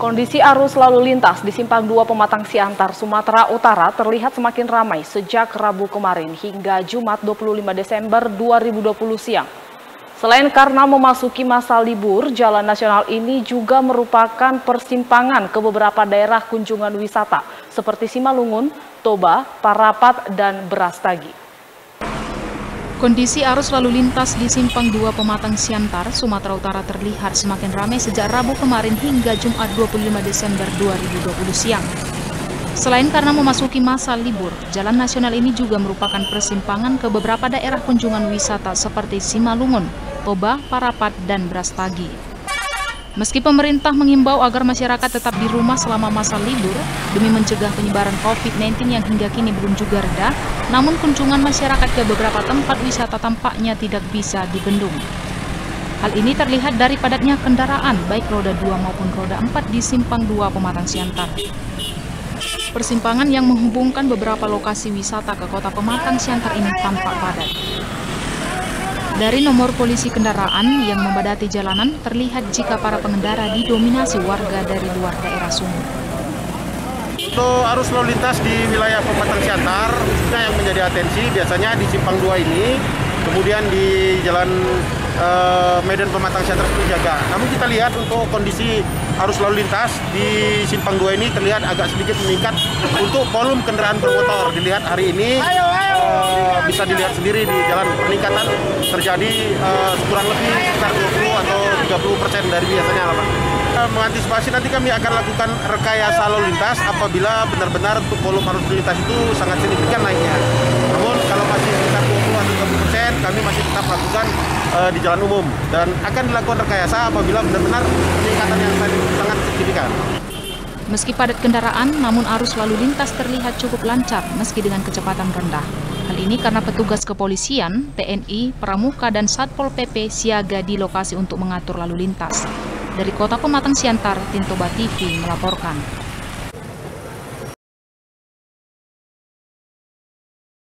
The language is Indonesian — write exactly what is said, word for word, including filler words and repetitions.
Kondisi arus lalu lintas di Simpang dua Pematang Siantar, Sumatera Utara terlihat semakin ramai sejak Rabu kemarin hingga Jumat dua puluh lima Desember dua ribu dua puluh siang. Selain karena memasuki masa libur, jalan nasional ini juga merupakan persimpangan ke beberapa daerah kunjungan wisata seperti Simalungun, Toba, Parapat, dan Brastagi. Kondisi arus lalu lintas di Simpang dua Pematang Siantar, Sumatera Utara terlihat semakin ramai sejak Rabu kemarin hingga Jumat dua puluh lima Desember dua ribu dua puluh siang. Selain karena memasuki masa libur, jalan nasional ini juga merupakan persimpangan ke beberapa daerah kunjungan wisata seperti Simalungun, Toba, Parapat, dan Brastagi. Meski pemerintah mengimbau agar masyarakat tetap di rumah selama masa libur demi mencegah penyebaran COVID sembilan belas yang hingga kini belum juga reda, namun kunjungan masyarakat ke beberapa tempat wisata tampaknya tidak bisa dibendung. Hal ini terlihat dari padatnya kendaraan baik roda dua maupun roda empat di Simpang dua Pematang Siantar. Persimpangan yang menghubungkan beberapa lokasi wisata ke kota Pematang Siantar ini tampak padat. Dari nomor polisi kendaraan yang membadati jalanan, terlihat jika para pengendara didominasi warga dari luar daerah Sumut. Untuk arus lalu lintas di wilayah Pematang Siantar, khususnya yang menjadi atensi biasanya di Simpang dua ini, kemudian di Jalan uh, Medan Pematang Siantar Jaga. Namun kita lihat untuk kondisi arus lalu lintas di Simpang dua ini terlihat agak sedikit meningkat untuk volume kendaraan bermotor. Dilihat hari ini uh, bisa dilihat sendiri di jalan peningkatan terjadi uh, kurang lebih sekitar dua puluh atau tiga puluh persen dari biasanya lah, Pak. Mengantisipasi nanti kami akan lakukan rekayasa lalu lintas apabila benar-benar untuk volume arus lalu lintas itu sangat signifikan naiknya. Namun kalau masih sekitar dua puluh atau tiga puluh persen kami masih tetap lakukan uh, di jalan umum dan akan dilakukan rekayasa apabila benar-benar peningkatan yang sangat signifikan. Meski padat kendaraan, namun arus lalu lintas terlihat cukup lancar meski dengan kecepatan rendah. Hal ini karena petugas kepolisian, T N I, Pramuka, dan Satpol P P siaga di lokasi untuk mengatur lalu lintas. Dari Kota Pematang Siantar, Tintoba T V melaporkan.